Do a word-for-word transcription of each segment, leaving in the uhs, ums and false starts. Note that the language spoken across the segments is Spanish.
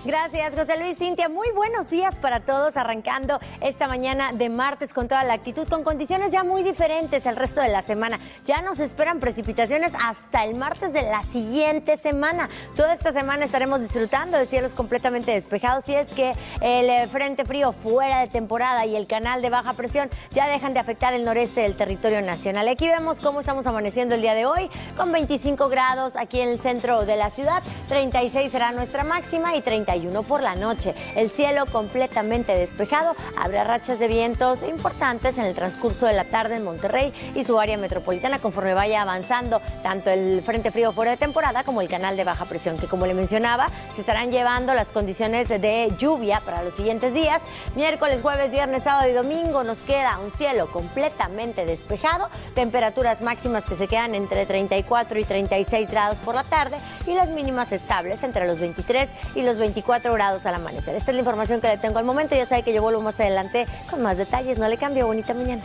Gracias, José Luis. Cintia, muy buenos días para todos, arrancando esta mañana de martes con toda la actitud, con condiciones ya muy diferentes el resto de la semana. Ya nos esperan precipitaciones hasta el martes de la siguiente semana. Toda esta semana estaremos disfrutando de cielos completamente despejados, y es que el frente frío fuera de temporada y el canal de baja presión ya dejan de afectar el noreste del territorio nacional. Aquí vemos cómo estamos amaneciendo el día de hoy, con veinticinco grados aquí en el centro de la ciudad, treinta y seis será nuestra máxima y treinta y uno por la noche. El cielo completamente despejado, habrá rachas de vientos importantes en el transcurso de la tarde en Monterrey y su área metropolitana conforme vaya avanzando tanto el frente frío fuera de temporada como el canal de baja presión, que como le mencionaba, se estarán llevando las condiciones de lluvia para los siguientes días. Miércoles, jueves, viernes, sábado y domingo nos queda un cielo completamente despejado, temperaturas máximas que se quedan entre treinta y cuatro y treinta y seis grados por la tarde y las mínimas estables entre los veintitrés y los veinticuatro grados al amanecer. Esta es la información que le tengo al momento. Ya sabe que yo vuelvo más adelante con más detalles. No le cambio. Bonita mañana.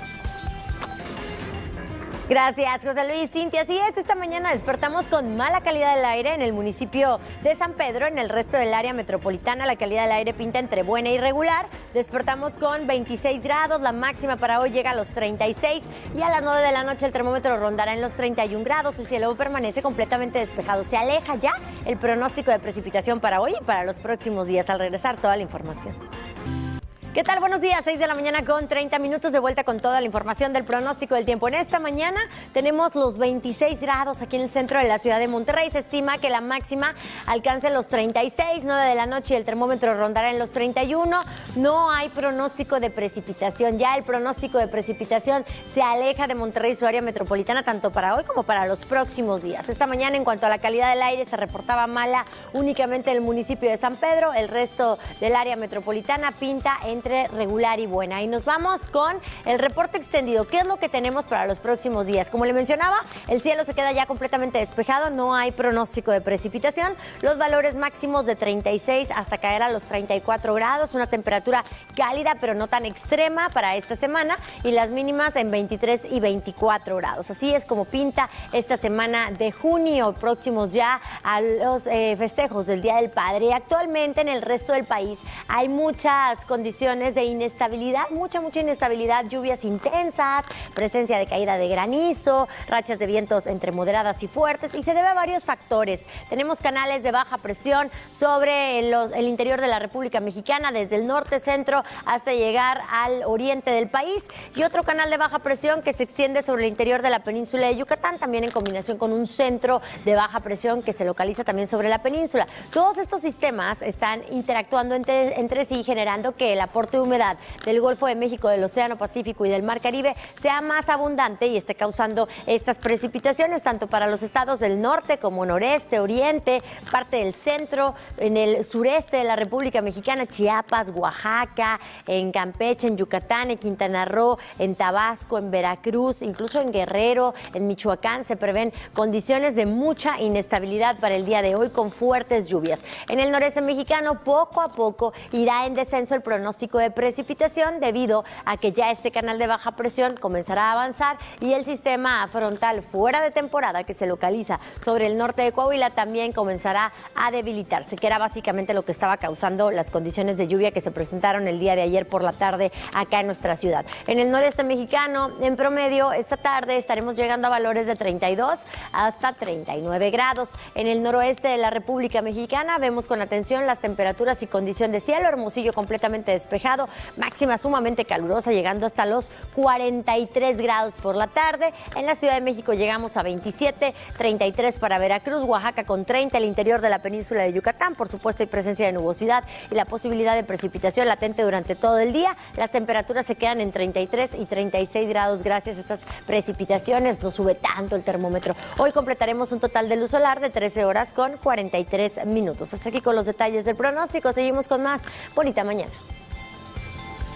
Gracias, José Luis. Cintia, así es, esta mañana despertamos con mala calidad del aire en el municipio de San Pedro. En el resto del área metropolitana la calidad del aire pinta entre buena y regular. Despertamos con veintiséis grados, la máxima para hoy llega a los treinta y seis y a las nueve de la noche el termómetro rondará en los treinta y un grados. El cielo permanece completamente despejado. Se aleja ya el pronóstico de precipitación para hoy y para los próximos días. Al regresar, toda la información. ¿Qué tal? Buenos días, seis de la mañana con treinta minutos, de vuelta con toda la información del pronóstico del tiempo. En esta mañana tenemos los veintiséis grados aquí en el centro de la ciudad de Monterrey. Se estima que la máxima alcance los treinta y seis, nueve de la noche y el termómetro rondará en los treinta y uno. No hay pronóstico de precipitación. Ya el pronóstico de precipitación se aleja de Monterrey y su área metropolitana tanto para hoy como para los próximos días. Esta mañana, en cuanto a la calidad del aire, se reportaba mala únicamente en el municipio de San Pedro. El resto del área metropolitana pinta en entre regular y buena. Y nos vamos con el reporte extendido. ¿Qué es lo que tenemos para los próximos días? Como le mencionaba, el cielo se queda ya completamente despejado, no hay pronóstico de precipitación. Los valores máximos de treinta y seis hasta caer a los treinta y cuatro grados, una temperatura cálida pero no tan extrema para esta semana, y las mínimas en veintitrés y veinticuatro grados. Así es como pinta esta semana de junio, próximos ya a los eh, festejos del Día del Padre. Actualmente en el resto del país hay muchas condiciones de inestabilidad, mucha, mucha inestabilidad, lluvias intensas, presencia de caída de granizo, rachas de vientos entre moderadas y fuertes, y se debe a varios factores. Tenemos canales de baja presión sobre los, el interior de la República Mexicana, desde el norte, centro, hasta llegar al oriente del país, y otro canal de baja presión que se extiende sobre el interior de la península de Yucatán, también en combinación con un centro de baja presión que se localiza también sobre la península. Todos estos sistemas están interactuando entre, entre sí, generando que el aporte de humedad del Golfo de México, del Océano Pacífico y del Mar Caribe sea más abundante y esté causando estas precipitaciones tanto para los estados del norte como noreste, oriente, parte del centro, en el sureste de la República Mexicana, Chiapas, Oaxaca, en Campeche, en Yucatán, en Quintana Roo, en Tabasco, en Veracruz, incluso en Guerrero, en Michoacán. Se prevén condiciones de mucha inestabilidad para el día de hoy con fuertes lluvias. En el noreste mexicano, poco a poco irá en descenso el pronóstico de precipitación debido a que ya este canal de baja presión comenzará a avanzar y el sistema frontal fuera de temporada que se localiza sobre el norte de Coahuila también comenzará a debilitarse, que era básicamente lo que estaba causando las condiciones de lluvia que se presentaron el día de ayer por la tarde acá en nuestra ciudad. En el noreste mexicano, en promedio, esta tarde estaremos llegando a valores de treinta y dos hasta treinta y nueve grados. En el noroeste de la República Mexicana vemos con atención las temperaturas y condición de cielo. Hermosillo completamente despejado, máxima sumamente calurosa, llegando hasta los cuarenta y tres grados por la tarde. En la Ciudad de México llegamos a veintisiete, treinta y tres para Veracruz, Oaxaca con treinta, el interior de la península de Yucatán. Por supuesto, hay presencia de nubosidad y la posibilidad de precipitación latente durante todo el día. Las temperaturas se quedan en treinta y tres y treinta y seis grados gracias a estas precipitaciones. No sube tanto el termómetro. Hoy completaremos un total de luz solar de trece horas con cuarenta y tres minutos. Hasta aquí con los detalles del pronóstico. Seguimos con más. Bonita mañana.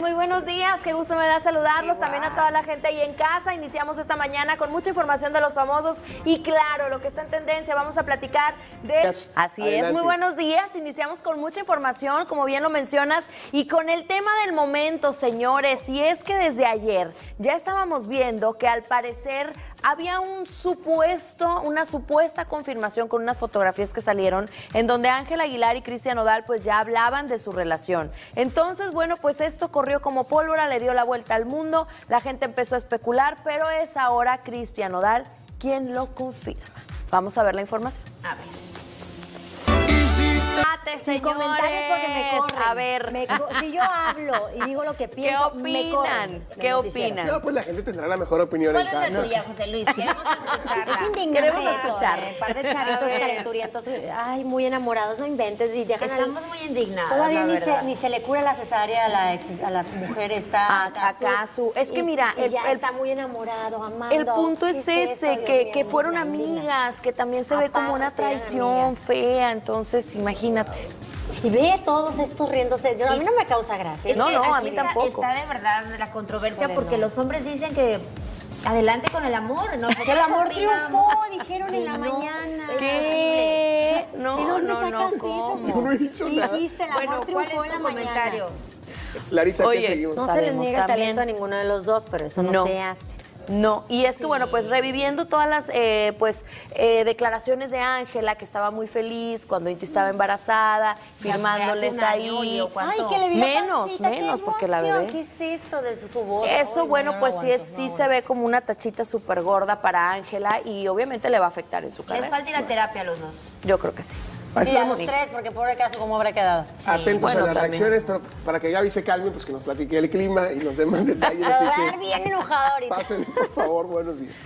muy buenos días. Qué gusto me da saludarlos. Igual. También a toda la gente ahí en casa. Iniciamos esta mañana con mucha información de los famosos y claro, lo que está en tendencia. Vamos a platicar de... Yes. Así Adelante. Es, muy buenos días. Iniciamos con mucha información, como bien lo mencionas, y con el tema del momento, señores. Y es que desde ayer ya estábamos viendo que al parecer había un supuesto, una supuesta confirmación con unas fotografías que salieron en donde Ángel Aguilar y Cristian Nodal pues ya hablaban de su relación. Entonces, bueno, pues esto corrió como pólvora, le dio la vuelta al mundo, la gente empezó a especular, pero es ahora Cristian Nodal quien lo confirma. Vamos a ver la información. A ver. Sin comentarios porque me corren. A ver. Me co si yo hablo y digo lo que pienso, ¿qué opinan? Me corren. ¿Qué opinan? No, pues la gente tendrá la mejor opinión en casa. ¿Cuál es la tuya, José Luis? Queremos escucharla. Es indignante. Queremos escuchar. Un par de chavitos calenturientos, ay, muy enamorados, no inventes. Y dejan Estamos al... muy indignados. Todavía ni se, ni se le cura la cesárea a la, ex, a la mujer esta. A Casu. Es que mira, y, el, y ya el, está muy enamorado, amando. El punto es ese, es eso, que, mío, que fueron amigas, que también se Aparte, ve como una traición fea. Entonces, imagínate. Y ve todos estos riéndose. Yo, a mí no me causa gracia. No, no, a mí tampoco. Está de verdad la controversia porque los hombres dicen que adelante con el amor. No, que el amor triunfó, dijeron en la mañana. ¿Qué? No, no, no, ¿cómo? Yo no he dicho nada. Dijiste, el amor bueno, triunfó en la comentario? Larisa, ¿qué seguimos? No se les niega talento a ninguno de los dos, pero eso no, no se hace. No, y es que sí. bueno, pues reviviendo todas las eh, pues eh, declaraciones de Ángela, que estaba muy feliz cuando Inti estaba embarazada, firmándoles ahí. Ay, que le vi menos, pancita, menos, porque la bebé. ¿Qué es eso de su voz? Eso, Ay, bueno, no, pues no sí, aguanto, es, sí no se ve como una tachita súper gorda para Ángela y obviamente le va a afectar en su carrera. Les falta ir a terapia a los dos. Yo creo que sí. Sí, a los tres, porque pobre caso, ¿cómo habrá quedado? Sí. Atentos bueno, a las también. reacciones, pero para que Gaby se calme, pues que nos platique el clima y nos dé más detalles. Así que bien enojado ahorita. Pásenle, por favor, buenos días.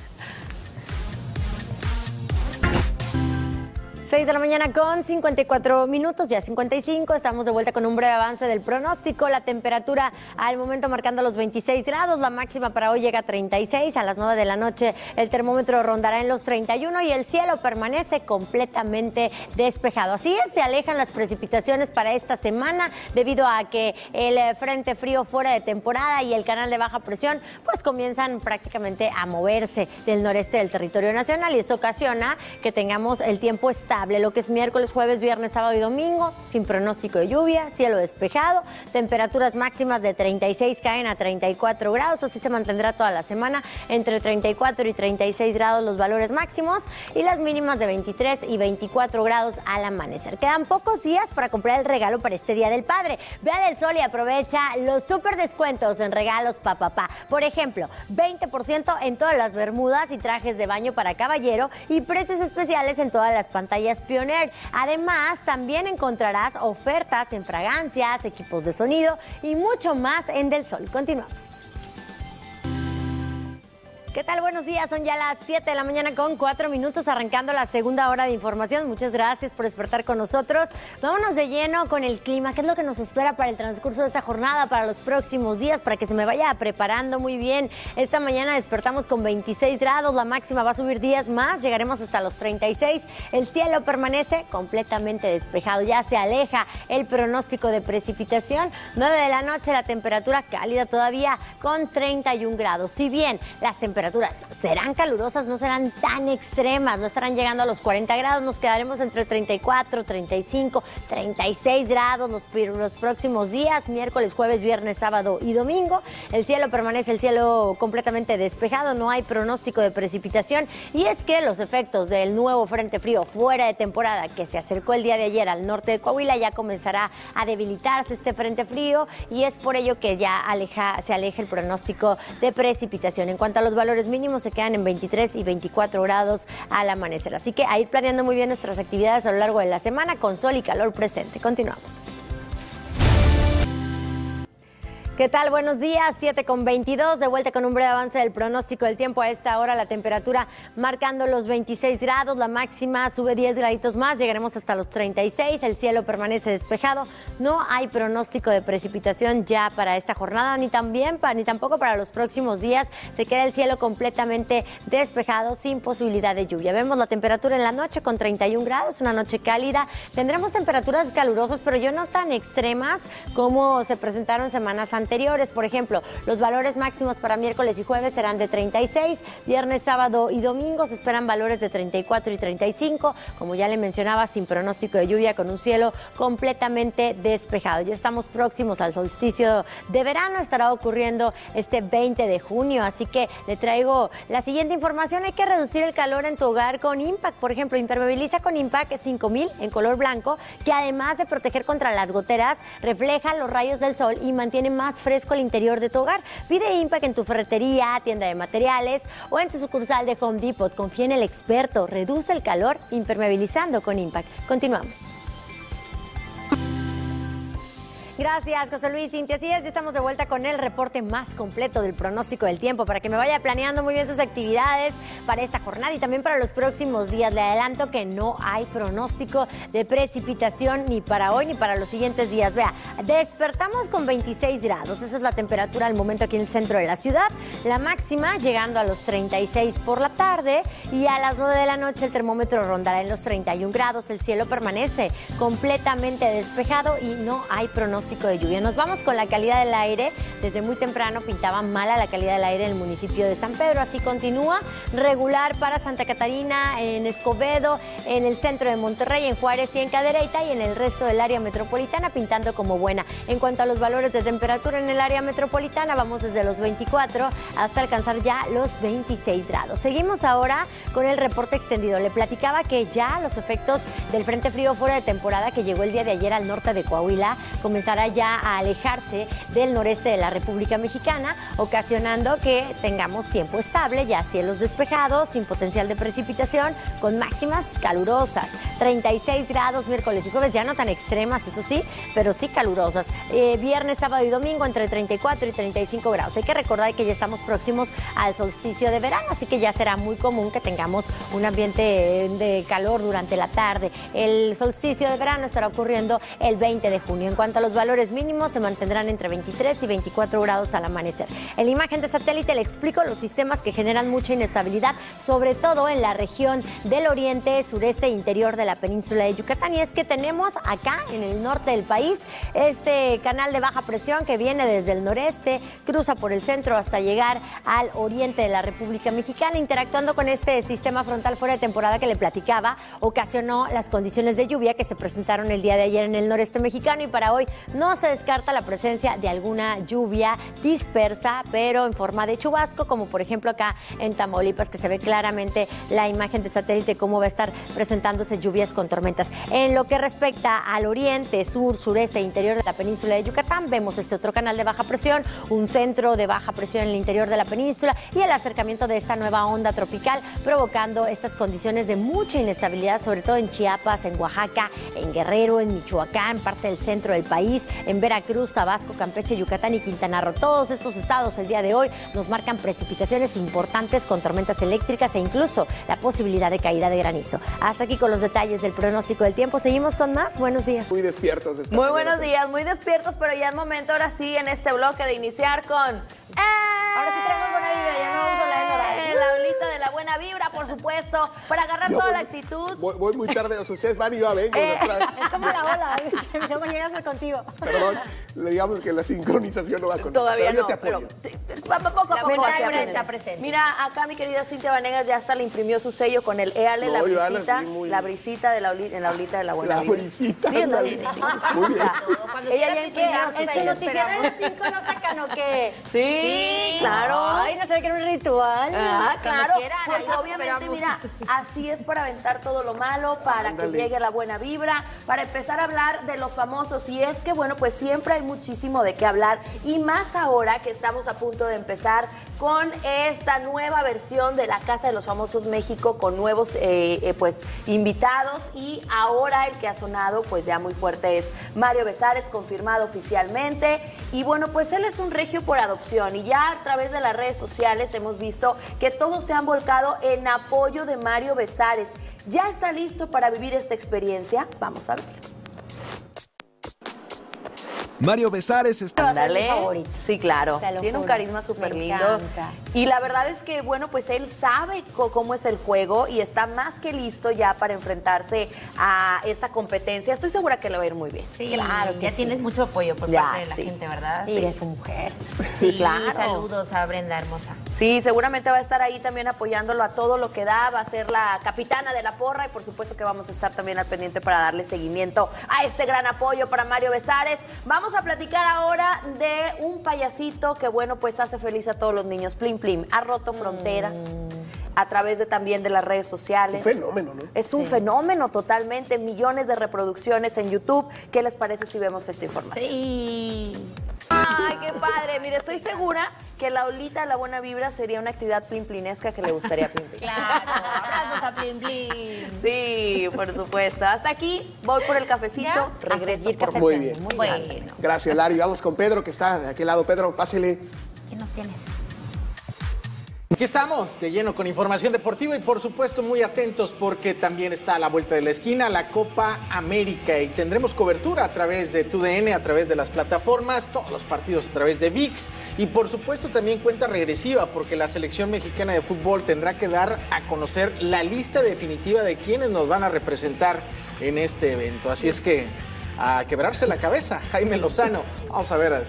seis de la mañana con cincuenta y cuatro minutos, ya cincuenta y cinco. Estamos de vuelta con un breve avance del pronóstico. La temperatura al momento marcando los veintiséis grados. La máxima para hoy llega a treinta y seis. A las nueve de la noche el termómetro rondará en los treinta y uno y el cielo permanece completamente despejado. Así es, se alejan las precipitaciones para esta semana debido a que el frente frío fuera de temporada y el canal de baja presión pues comienzan prácticamente a moverse del noreste del territorio nacional y esto ocasiona que tengamos el tiempo estable. Lo que es miércoles, jueves, viernes, sábado y domingo, sin pronóstico de lluvia, cielo despejado, temperaturas máximas de treinta y seis caen a treinta y cuatro grados, así se mantendrá toda la semana, entre treinta y cuatro y treinta y seis grados los valores máximos y las mínimas de veintitrés y veinticuatro grados al amanecer. Quedan pocos días para comprar el regalo para este Día del Padre. Vea del Sol y aprovecha los súper descuentos en regalos pa papá. Por ejemplo, veinte por ciento en todas las bermudas y trajes de baño para caballero y precios especiales en todas las pantallas Pioneer. Además, también encontrarás ofertas en fragancias, equipos de sonido y mucho más en Del Sol. Continuamos. ¿Qué tal? Buenos días, son ya las siete de la mañana con cuatro minutos, arrancando la segunda hora de información. Muchas gracias por despertar con nosotros. Vámonos de lleno con el clima. ¿Qué es lo que nos espera para el transcurso de esta jornada, para los próximos días, para que se me vaya preparando muy bien? Esta mañana despertamos con veintiséis grados, la máxima va a subir días más, llegaremos hasta los treinta y seis. El cielo permanece completamente despejado, ya se aleja el pronóstico de precipitación. nueve de la noche, la temperatura cálida todavía con treinta y un grados. Si bien las temperaturas temperaturas serán calurosas, no serán tan extremas, no estarán llegando a los cuarenta grados, nos quedaremos entre treinta y cuatro, treinta y cinco, treinta y seis grados los, los próximos días, miércoles, jueves, viernes, sábado y domingo. El cielo permanece, el cielo completamente despejado, no hay pronóstico de precipitación y es que los efectos del nuevo frente frío fuera de temporada que se acercó el día de ayer al norte de Coahuila ya comenzará a debilitarse este frente frío y es por ello que ya aleja, se aleja el pronóstico de precipitación. En cuanto a los valores mínimos, se quedan en veintitrés y veinticuatro grados al amanecer. Así que a ir planeando muy bien nuestras actividades a lo largo de la semana con sol y calor presente. Continuamos. ¿Qué tal? Buenos días, siete con veintidós, de vuelta con un breve avance del pronóstico del tiempo. A esta hora la temperatura marcando los veintiséis grados, la máxima sube diez graditos más, llegaremos hasta los treinta y seis, el cielo permanece despejado, no hay pronóstico de precipitación ya para esta jornada, ni también para, ni tampoco para los próximos días, se queda el cielo completamente despejado, sin posibilidad de lluvia. Vemos la temperatura en la noche con treinta y un grados, una noche cálida, tendremos temperaturas calurosas, pero yo no tan extremas como se presentaron semanas antes anteriores. Por ejemplo, los valores máximos para miércoles y jueves serán de treinta y seis, viernes, sábado y domingo se esperan valores de treinta y cuatro y treinta y cinco, como ya le mencionaba, sin pronóstico de lluvia, con un cielo completamente despejado. Ya estamos próximos al solsticio de verano, estará ocurriendo este veinte de junio, así que le traigo la siguiente información. Hay que reducir el calor en tu hogar con Impact. Por ejemplo, impermeabiliza con Impact cinco mil en color blanco, que además de proteger contra las goteras, refleja los rayos del sol y mantiene más fresco el interior de tu hogar. Pide Impact en tu ferretería, tienda de materiales o en tu sucursal de Home Depot. Confía en el experto. Reduce el calor impermeabilizando con Impact. Continuamos. Gracias, José Luis. Cintia, así es, ya estamos de vuelta con el reporte más completo del pronóstico del tiempo para que me vaya planeando muy bien sus actividades para esta jornada y también para los próximos días. Le adelanto que no hay pronóstico de precipitación ni para hoy ni para los siguientes días. Vea, despertamos con veintiséis grados, esa es la temperatura al momento aquí en el centro de la ciudad. La máxima llegando a los treinta y seis por la tarde y a las nueve de la noche el termómetro rondará en los treinta y un grados. El cielo permanece completamente despejado y no hay pronóstico de lluvia. Nos vamos con la calidad del aire. Desde muy temprano pintaba mala la calidad del aire en el municipio de San Pedro. Así continúa regular para Santa Catarina, en Escobedo, en el centro de Monterrey, en Juárez y en Cadereyta, y en el resto del área metropolitana pintando como buena. En cuanto a los valores de temperatura en el área metropolitana, vamos desde los veinticuatro hasta alcanzar ya los veintiséis grados. Seguimos ahora con el reporte extendido. Le platicaba que ya los efectos del frente frío fuera de temporada que llegó el día de ayer al norte de Coahuila comenzará ya a alejarse del noreste de la República Mexicana, ocasionando que tengamos tiempo estable, ya cielos despejados, sin potencial de precipitación, con máximas calurosas. treinta y seis grados miércoles y jueves, ya no tan extremas, eso sí, pero sí calurosas. Eh, viernes, sábado y domingo entre treinta y cuatro y treinta y cinco grados. Hay que recordar que ya estamos próximos al solsticio de verano, así que ya será muy común que tengamos un ambiente de calor durante la tarde. El solsticio de verano estará ocurriendo el veinte de junio. En cuanto a los valores mínimos, se mantendrán entre veintitrés y veinticuatro grados al amanecer. En la imagen de satélite le explico los sistemas que generan mucha inestabilidad, sobre todo en la región del oriente, sureste e interior de la península de Yucatán. Y es que tenemos acá en el norte del país este canal de baja presión que viene desde el noreste, cruza por el centro hasta llegar al oriente de la República Mexicana, interactuando con este sistema frontal fuera de temporada que le platicaba, ocasionó las condiciones de lluvia que se presentaron el día de ayer en el noreste mexicano, y para hoy no se descarta la presencia de alguna lluvia dispersa, pero en forma de chubasco, como por ejemplo acá en Tamaulipas, que se ve claramente la imagen de satélite cómo va a estar presentándose lluvias con tormentas. En lo que respecta al oriente, sur, sureste e interior de la península de Yucatán, vemos este otro canal de baja presión, un centro de baja presión en el interior de la península y el acercamiento de esta nueva onda tropical, provocando estas condiciones de mucha inestabilidad, sobre todo en Chiapas, en Oaxaca, en Guerrero, en Michoacán, parte del centro del país, en Veracruz, Tabasco, Campeche, Yucatán y Quintana Roo. Todos estos estados el día de hoy nos marcan precipitaciones importantes con tormentas eléctricas e incluso la posibilidad de caída de granizo. Hasta aquí con los detalles del pronóstico del tiempo. Seguimos con más. Buenos días. Muy despiertos. Esta muy mañana. buenos días, muy despiertos, pero ya es momento ahora sí en este bloque de iniciar con... ¡Eh! Ahora sí tenemos buena vibra, ya no vamos a hablar de nada. La olita de la buena vibra, por supuesto, para agarrar Yo toda voy, la actitud. Voy, voy muy tarde, o sea, ustedes van y yo vengo. Eh. Es como la ola, luego llegas contigo. Perdón, le digamos que la sincronización no va con Todavía pero no, yo te pero apoyo. te- te- poco a poco. La poco ventaja se aprende. está presente. Mira, acá mi querida Cintia Vanegas ya hasta le imprimió su sello con el éale, No, la yo ya las brisita, vi muy- la brisita de la olita, en la olita de la buena La vibra. brisita, Sí, es la ándale. brisita, sí, sí, sí. Muy O sea, Cuando ella ya quieras imprimió que- su ¿En sello. el noticiero de las cinco lo sacan o qué? Sí, claro. Ay, no sabía que era un ritual. Ah, Cuando claro, quieran, porque ahí los obviamente, esperamos. mira, así es para aventar todo lo malo, para Ándale. que llegue la buena vibra, para empezar a hablar de los famosos. Y es que, bueno, pues siempre hay muchísimo de qué hablar, y más ahora que estamos a punto de empezar con esta nueva versión de la Casa de los Famosos México, con nuevos, eh, eh, pues, invitados, y ahora el que ha sonado, pues, ya muy fuerte es Mario Besares, confirmado oficialmente, y bueno, pues él es un regio por adopción, y ya a través de las redes sociales hemos visto que todos se han volcado en apoyo de Mario Besares. ¿Ya está listo para vivir esta experiencia? Vamos a ver. Mario Besares está... Ándale. Sí, claro. Tiene un carisma súper lindo. Y la verdad es que, bueno, pues él sabe cómo es el juego y está más que listo ya para enfrentarse a esta competencia. Estoy segura que le va a ir muy bien. Sí, claro, ya sí. Tienes mucho apoyo por ya, parte de la sí. gente, ¿verdad? Sí, es su mujer. Sí, claro. Saludos a Brenda hermosa. Sí, seguramente va a estar ahí también apoyándolo a todo lo que da, va a ser la capitana de la porra y por supuesto que vamos a estar también al pendiente para darle seguimiento a este gran apoyo para Mario Besares. Vamos a platicar ahora de un payasito que, bueno, pues hace feliz a todos los niños. Plim Plim, ha roto fronteras mm. a través de también de las redes sociales. Un fenómeno, ¿no? Es un sí. fenómeno totalmente, millones de reproducciones en YouTube. ¿Qué les parece si vemos esta información? Sí. Ay, qué padre. Mire, estoy segura que la olita de la buena vibra sería una actividad plimplinesca que le gustaría a Plim Plim. Claro, abrazos a Plim Plim. Sí, por supuesto. Hasta aquí, voy por el cafecito, ¿ya? Regreso por Muy bien. Muy bueno. bien. Gracias, Lari. Vamos con Pedro, que está de aquel lado. Pedro, pásele. ¿Qué nos tienes? Aquí estamos, de lleno con información deportiva y por supuesto muy atentos porque también está a la vuelta de la esquina la Copa América y tendremos cobertura a través de T U D N, a través de las plataformas, todos los partidos a través de V I X y por supuesto también cuenta regresiva porque la selección mexicana de fútbol tendrá que dar a conocer la lista definitiva de quienes nos van a representar en este evento. Así es que a quebrarse la cabeza, Jaime Lozano. Vamos a ver.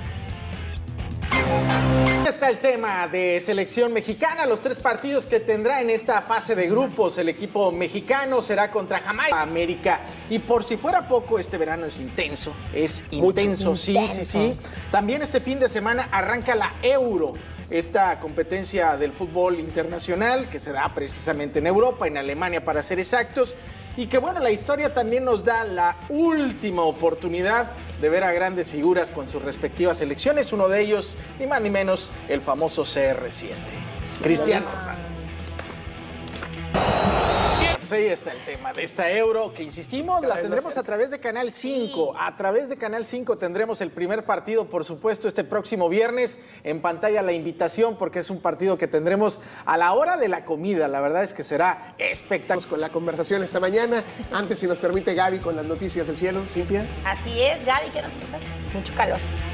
Está el tema de selección mexicana, los tres partidos que tendrá en esta fase de grupos. El equipo mexicano será contra Jamaica, América. Y por si fuera poco, este verano es intenso, es intenso, sí, sí, sí. También este fin de semana arranca la Euro, esta competencia del fútbol internacional que se da precisamente en Europa, en Alemania para ser exactos. Y que bueno, la historia también nos da la última oportunidad de ver a grandes figuras con sus respectivas selecciones. Uno de ellos, ni más ni menos, el famoso C R siete, Cristiano Ronaldo. Pues ahí está el tema de esta Euro, que insistimos, la tendremos a través de Canal cinco. A través de Canal cinco tendremos el primer partido, por supuesto, este próximo viernes. En pantalla la invitación, porque es un partido que tendremos a la hora de la comida. La verdad es que será espectacular. Con la conversación esta mañana. Antes, si nos permite, Gaby, con las noticias del cielo. Cintia. Así es, Gaby, ¿qué nos espera? Mucho calor.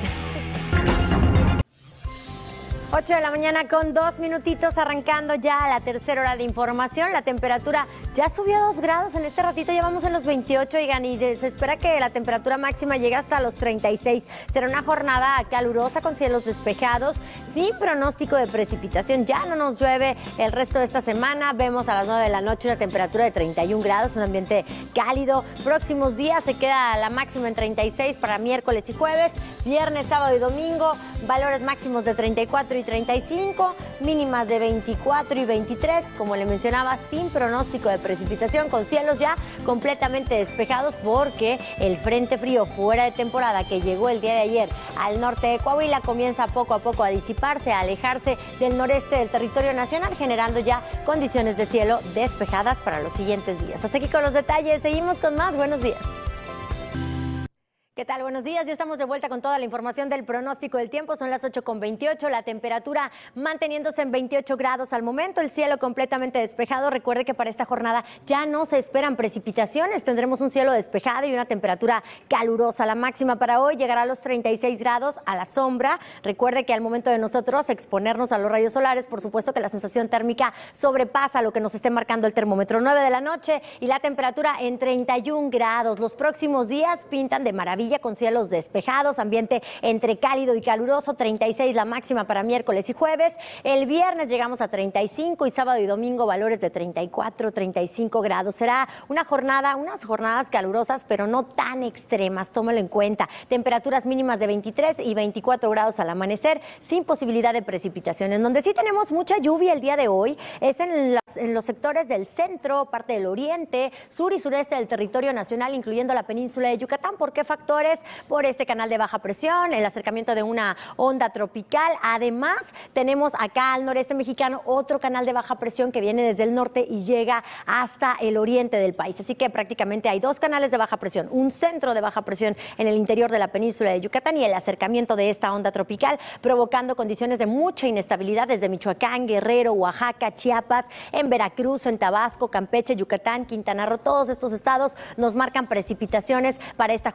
ocho de la mañana con dos minutitos, arrancando ya la tercera hora de información. La temperatura ya subió dos grados en este ratito, ya vamos en los veintiocho, oigan, y se espera que la temperatura máxima llegue hasta los treinta y seis. Será una jornada calurosa con cielos despejados, sin pronóstico de precipitación. Ya no nos llueve el resto de esta semana. Vemos a las nueve de la noche una temperatura de treinta y un grados, un ambiente cálido. Próximos días se queda la máxima en treinta y seis para miércoles y jueves. Viernes, sábado y domingo, valores máximos de treinta y cuatro y treinta y cinco, mínimas de veinticuatro y veintitrés, como le mencionaba, sin pronóstico de precipitación, con cielos ya completamente despejados porque el frente frío fuera de temporada que llegó el día de ayer al norte de Coahuila comienza poco a poco a disiparse, a alejarse del noreste del territorio nacional, generando ya condiciones de cielo despejadas para los siguientes días. Hasta aquí con los detalles, seguimos con más. Buenos días. ¿Qué tal? Buenos días, ya estamos de vuelta con toda la información del pronóstico del tiempo. Son las ocho con veintiocho, la temperatura manteniéndose en veintiocho grados al momento, el cielo completamente despejado. Recuerde que para esta jornada ya no se esperan precipitaciones, tendremos un cielo despejado y una temperatura calurosa. La máxima para hoy llegará a los treinta y seis grados a la sombra. Recuerde que al momento de nosotros exponernos a los rayos solares, por supuesto que la sensación térmica sobrepasa lo que nos esté marcando el termómetro. nueve de la noche y la temperatura en treinta y un grados. Los próximos días pintan de maravilla, con cielos despejados, ambiente entre cálido y caluroso, treinta y seis la máxima para miércoles y jueves. El viernes llegamos a treinta y cinco y sábado y domingo valores de treinta y cuatro, treinta y cinco grados. Será una jornada, unas jornadas calurosas, pero no tan extremas, tómelo en cuenta. Temperaturas mínimas de veintitrés y veinticuatro grados al amanecer, sin posibilidad de precipitaciones. Donde sí tenemos mucha lluvia el día de hoy es en, las, en los sectores del centro, parte del oriente, sur y sureste del territorio nacional, incluyendo la península de Yucatán. ¿Por qué factor? Por este canal de baja presión, el acercamiento de una onda tropical. Además, tenemos acá al noreste mexicano otro canal de baja presión que viene desde el norte y llega hasta el oriente del país. Así que prácticamente hay dos canales de baja presión, un centro de baja presión en el interior de la península de Yucatán y el acercamiento de esta onda tropical, provocando condiciones de mucha inestabilidad desde Michoacán, Guerrero, Oaxaca, Chiapas, en Veracruz, en Tabasco, Campeche, Yucatán, Quintana Roo. Todos estos estados nos marcan precipitaciones para esta jornada. El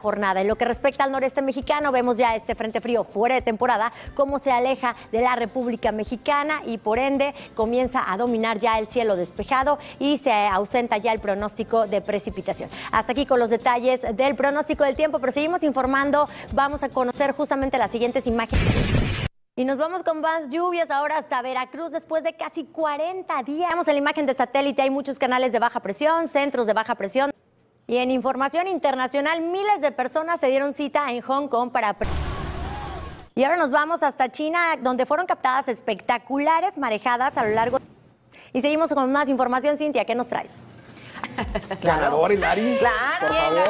lo que respecta al noreste mexicano, vemos ya este frente frío fuera de temporada, cómo se aleja de la República Mexicana y por ende comienza a dominar ya el cielo despejado y se ausenta ya el pronóstico de precipitación. Hasta aquí con los detalles del pronóstico del tiempo, pero seguimos informando. Vamos a conocer justamente las siguientes imágenes. Y nos vamos con más lluvias ahora hasta Veracruz después de casi cuarenta días. Vemos en la imagen de satélite, hay muchos canales de baja presión, centros de baja presión. Y en información internacional, miles de personas se dieron cita en Hong Kong para... Y ahora nos vamos hasta China, donde fueron captadas espectaculares marejadas a lo largo... Y seguimos con más información. Cintia, ¿qué nos traes? Ganador, Hilary. Claro. Por favor.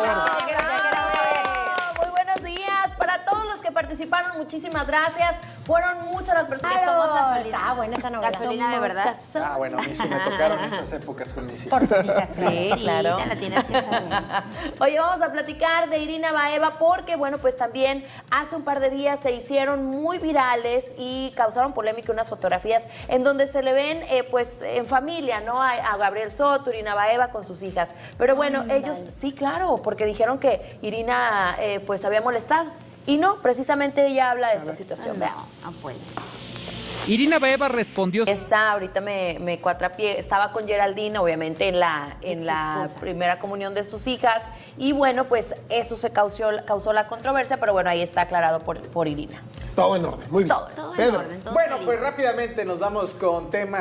Muy buenos días para todos los que participaron. Muchísimas gracias. Fueron muchas las personas. Que somos gasolina. Ah, buena esa novela. Gasolina de verdad. Ah, bueno, a mí sí me tocaron esas épocas con mis hijos. Por tus hijas. Sí, claro. La tienes que saber. Oye, vamos a platicar de Irina Baeva porque, bueno, pues también hace un par de días se hicieron muy virales y causaron polémica unas fotografías en donde se le ven, eh, pues, en familia, ¿no? A, a Gabriel Soto, Irina Baeva con sus hijas. Pero bueno, Ay, ellos, dale. sí, claro, porque dijeron que Irina, eh, pues, había molestado. Y no, precisamente ella habla de esta situación. Veamos. No puede. Irina Baeva respondió. Esta ahorita me, me cuatrapié, estaba con Geraldine, obviamente en la, en la primera comunión de sus hijas. Y bueno, pues eso se causó, causó la controversia, pero bueno, ahí está aclarado por, por Irina. Todo en orden, muy bien. Todo, todo Pedro. En orden, todo Bueno, feliz. pues rápidamente nos vamos con temas.